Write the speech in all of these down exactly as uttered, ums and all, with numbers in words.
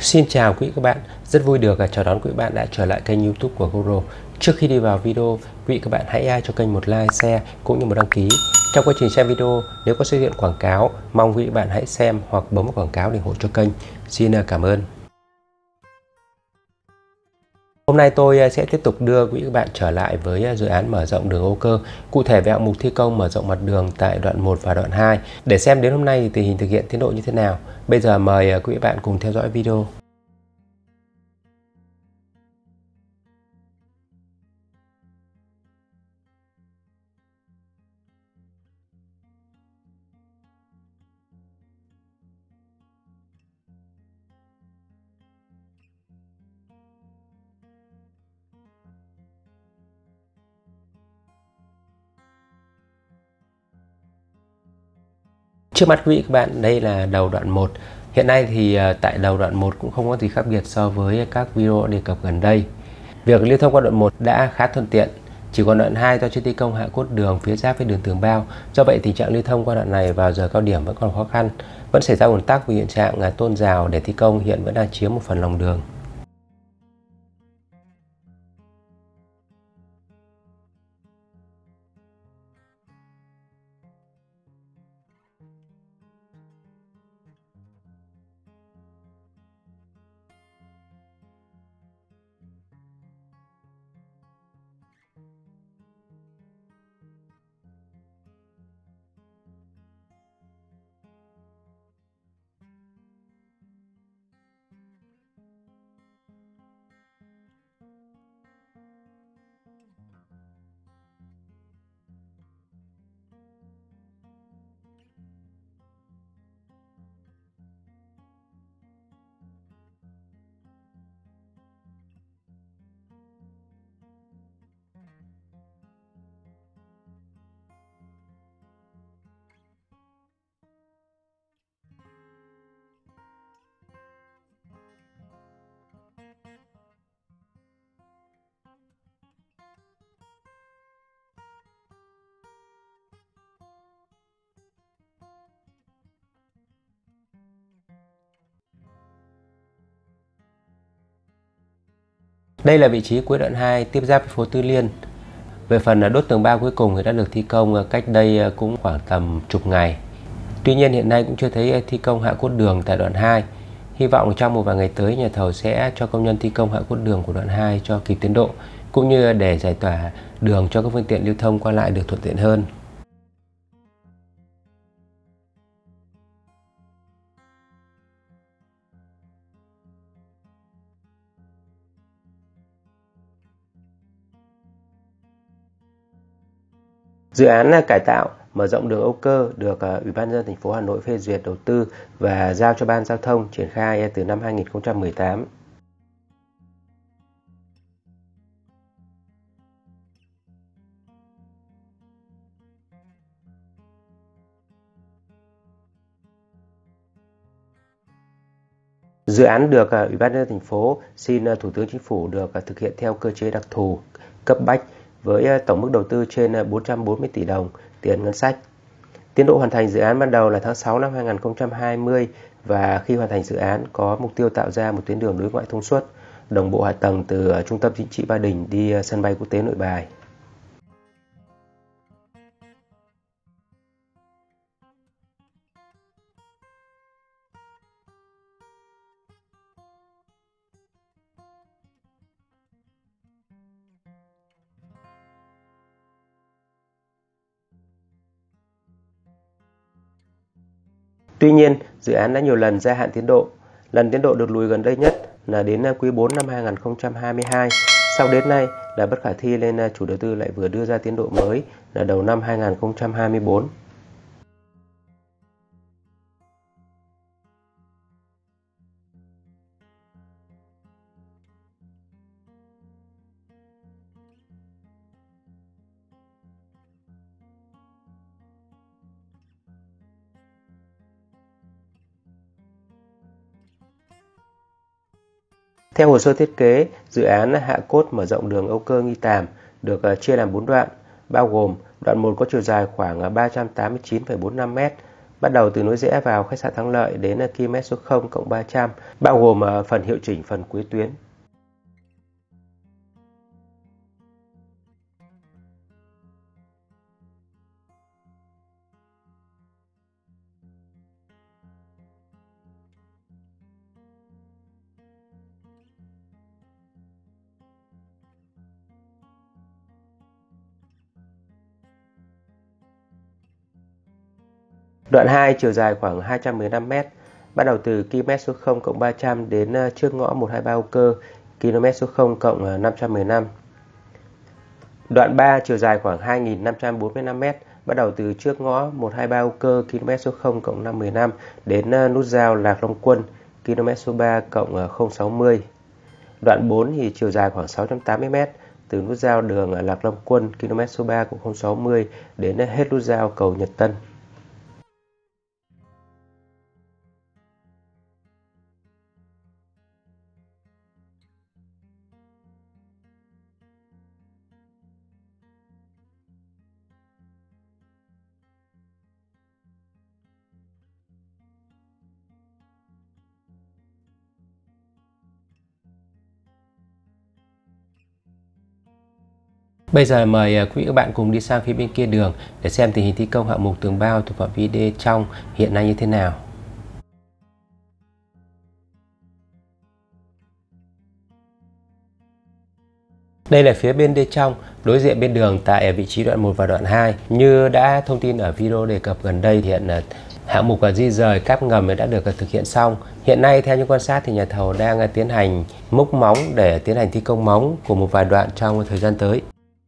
Xin chào quý các bạn, rất vui được chào đón quý bạn đã trở lại kênh YouTube của Goro. Trước khi đi vào video, quý các bạn hãy cho kênh một like, share cũng như một đăng ký. Trong quá trình xem video, nếu có xuất hiện quảng cáo, mong quý bạn hãy xem hoặc bấm vào quảng cáo để ủng hộ cho kênh. Xin cảm ơn. Hôm nay tôi sẽ tiếp tục đưa quý các bạn trở lại với dự án mở rộng đường Âu Cơ, cụ thể về hạng mục thi công mở rộng mặt đường tại đoạn một và đoạn hai, để xem đến hôm nay thì tình hình thực hiện tiến độ như thế nào. Bây giờ mời quý bạn cùng theo dõi video. Trước mắt quý vị các bạn, đây là đầu đoạn một. Hiện nay thì tại đầu đoạn một cũng không có gì khác biệt so với các video đề cập gần đây. Việc lưu thông qua đoạn một đã khá thuận tiện. Chỉ còn đoạn hai do chưa thi công hạ cốt đường phía giáp với đường tường bao. Do vậy tình trạng lưu thông qua đoạn này vào giờ cao điểm vẫn còn khó khăn. Vẫn xảy ra ùn tắc vì hiện trạng tôn rào để thi công hiện vẫn đang chiếm một phần lòng đường. Đây là vị trí cuối đoạn hai tiếp giáp với phố Tư Liên. Về phần đốt tường bao cuối cùng thì đã được thi công cách đây cũng khoảng tầm chục ngày. Tuy nhiên hiện nay cũng chưa thấy thi công hạ cốt đường tại đoạn hai. Hy vọng trong một vài ngày tới nhà thầu sẽ cho công nhân thi công hạ cốt đường của đoạn hai cho kịp tiến độ, cũng như để giải tỏa đường cho các phương tiện lưu thông qua lại được thuận tiện hơn. Dự án cải tạo mở rộng đường Âu Cơ được Ủy ban nhân dân thành phố Hà Nội phê duyệt đầu tư và giao cho Ban Giao thông triển khai từ năm hai nghìn không trăm mười tám. Dự án được Ủy ban nhân dân thành phố xin Thủ tướng Chính phủ được thực hiện theo cơ chế đặc thù cấp bách với tổng mức đầu tư trên bốn trăm bốn mươi tỷ đồng tiền ngân sách. Tiến độ hoàn thành dự án ban đầu là tháng sáu năm hai nghìn không trăm hai mươi và khi hoàn thành dự án có mục tiêu tạo ra một tuyến đường đối ngoại thông suốt, đồng bộ hạ tầng từ Trung tâm Chính trị Ba Đình đi sân bay quốc tế Nội Bài. Tuy nhiên, dự án đã nhiều lần gia hạn tiến độ. Lần tiến độ được lùi gần đây nhất là đến quý bốn năm hai nghìn không trăm hai mươi hai. Sau đến nay là bất khả thi nên chủ đầu tư lại vừa đưa ra tiến độ mới là đầu năm hai nghìn không trăm hai mươi tư. Theo hồ sơ thiết kế, dự án hạ cốt mở rộng đường Âu Cơ Nghi Tàm được chia làm bốn đoạn, bao gồm đoạn một có chiều dài khoảng ba trăm tám mươi chín phẩy bốn mươi lăm mét, bắt đầu từ nối rẽ vào khách sạn Thắng Lợi đến ki-lô-mét số không cộng ba trăm, bao gồm phần hiệu chỉnh phần cuối tuyến. Đoạn hai chiều dài khoảng hai trăm mười lăm mét, bắt đầu từ ki-lô-mét số không cộng ba trăm đến trước ngõ một hai ba Âu Cơ, ki-lô-mét số không cộng năm trăm mười lăm. Đoạn ba chiều dài khoảng hai nghìn năm trăm bốn mươi lăm mét, bắt đầu từ trước ngõ một hai ba Âu Cơ, ki-lô-mét số không cộng năm trăm mười lăm đến nút giao Lạc Long Quân, ki-lô-mét số ba cộng không sáu mươi. Đoạn bốn thì chiều dài khoảng sáu trăm tám mươi mét, từ nút giao đường Lạc Long Quân, ki-lô-mét số ba cộng không sáu mươi đến hết nút giao cầu Nhật Tân. Bây giờ mời quý vị các bạn cùng đi sang phía bên kia đường để xem tình hình thi công hạng mục tường bao thuộc phạm vi đê trong hiện nay như thế nào. Đây là phía bên đê trong, đối diện bên đường tại vị trí đoạn một và đoạn hai. Như đã thông tin ở video đề cập gần đây, hiện hạng mục di rời cáp ngầm đã được thực hiện xong. Hiện nay theo những quan sát thì nhà thầu đang tiến hành múc móng để tiến hành thi công móng của một vài đoạn trong thời gian tới.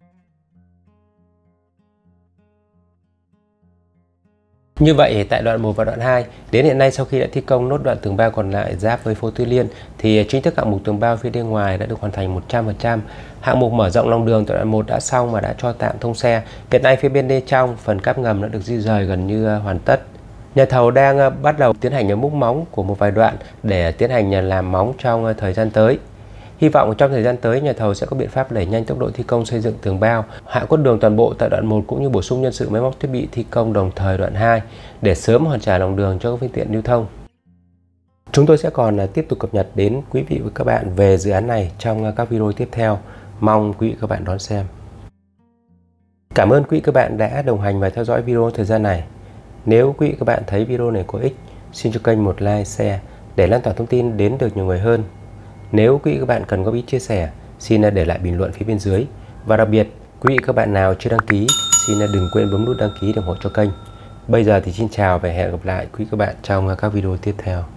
Như vậy tại đoạn một và đoạn hai, đến hiện nay sau khi đã thi công nốt đoạn tường bao còn lại giáp với phố Tứ Liên thì chính thức hạng mục tường bao phía bên ngoài đã được hoàn thành một trăm phần trăm. Hạng mục mở rộng lòng đường tại đoạn một đã xong và đã cho tạm thông xe. Hiện nay phía bên đê trong, phần cáp ngầm đã được di rời gần như hoàn tất. Nhà thầu đang bắt đầu tiến hành múc móng của một vài đoạn để tiến hành làm móng trong thời gian tới. Hy vọng trong thời gian tới nhà thầu sẽ có biện pháp đẩy nhanh tốc độ thi công xây dựng tường bao, hạ cốt đường toàn bộ tại đoạn một cũng như bổ sung nhân sự máy móc thiết bị thi công đồng thời đoạn hai để sớm hoàn trả lòng đường cho các phương tiện lưu thông. Chúng tôi sẽ còn tiếp tục cập nhật đến quý vị và các bạn về dự án này trong các video tiếp theo. Mong quý vị và các bạn đón xem. Cảm ơn quý vị và các bạn đã đồng hành và theo dõi video thời gian này. Nếu quý vị và các bạn thấy video này có ích, xin cho kênh một like, share để lan tỏa thông tin đến được nhiều người hơn. Nếu quý vị các bạn cần góp ý chia sẻ, xin để lại bình luận phía bên dưới. Và đặc biệt, quý vị các bạn nào chưa đăng ký, xin đừng quên bấm nút đăng ký để ủng hộ cho kênh. Bây giờ thì xin chào và hẹn gặp lại quý vị các bạn trong các video tiếp theo.